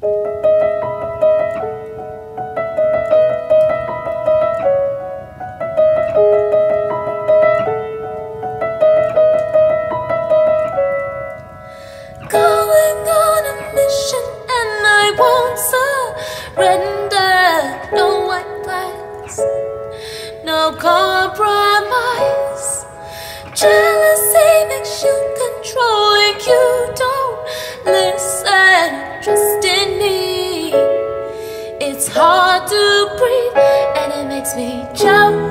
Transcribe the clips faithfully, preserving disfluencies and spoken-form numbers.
Going on a mission and I won't surrender. No white flags, no compromise. Jealousy makes you controlling. You don't listen, trust in me. It's hard to breathe and it makes me choke.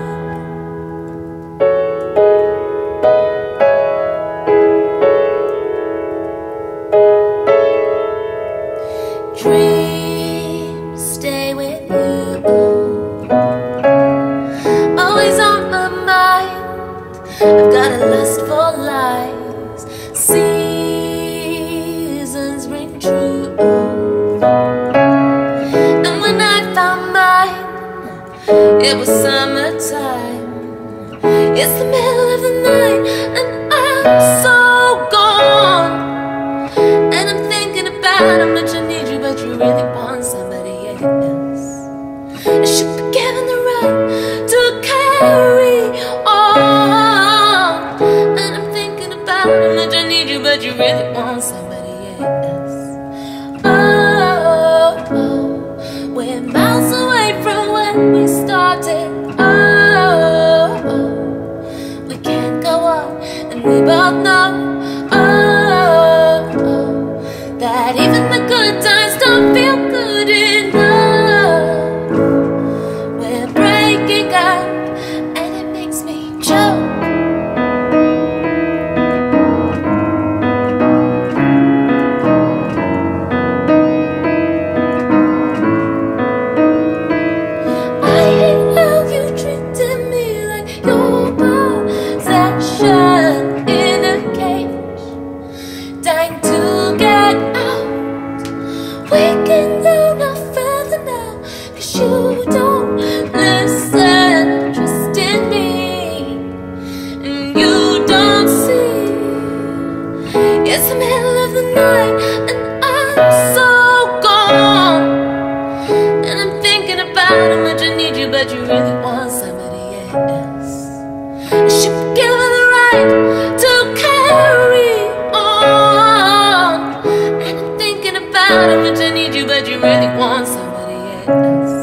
Dreams stay with you, always on my mind. I've got a lust for lies. Seasons ring true, and when I found mine, it was summertime. It's the middle of the night and I'm so gone. And I'm thinking about how much I need you, but you really want somebody else. I should be given the right to carry on. And I'm thinking about how much I need you, but you really want somebody else. Oh, oh, we're miles away from when we started. Oh, oh, we can't go on, and we both know. Oh, oh, that even the good times don't feel good enough. We're breaking up and it makes me choke. I hate how you treated me like your possession in a cage, dying to get out. We can go no further now, 'cause you don't listen, trust in me, and you don't see. It's the middle of the night and I'm so gone. And I'm thinking about how much I need you, but you really want somebody else. I should be given the right to carry on. And I'm thinking about how much I need you, but you really want somebody else.